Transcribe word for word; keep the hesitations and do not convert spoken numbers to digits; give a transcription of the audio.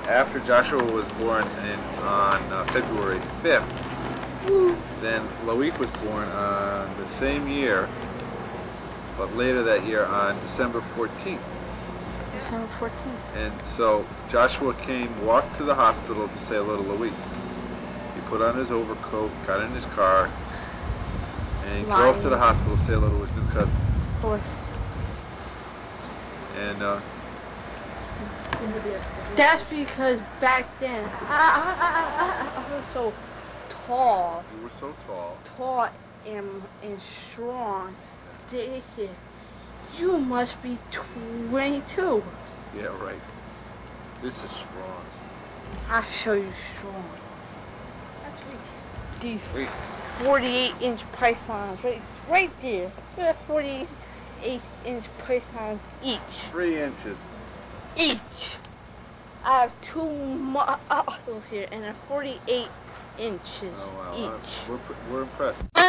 after Joshua was born in, on uh, February fifth, then Loïc was born on the same year, but later that year on December fourteenth. December fourteenth. And so Joshua came, walked to the hospital to say hello to Loïc. He put on his overcoat, got in his car, and he Lying. drove to the hospital to say hello to his new cousin. Of course. And uh, That's because back then I, I, I, I, I was so tall. you were so tall. Tall and, and strong. They said, you must be twenty-two. Yeah, right. This is strong. I'll show you strong. That's weak. These Weak. forty-eight inch pythons, right, right there. Look at forty-eight inch pythons each. Three inches. Each. I have two muscles here, and they're forty-eight inches Oh wow, each. we're we're impressed.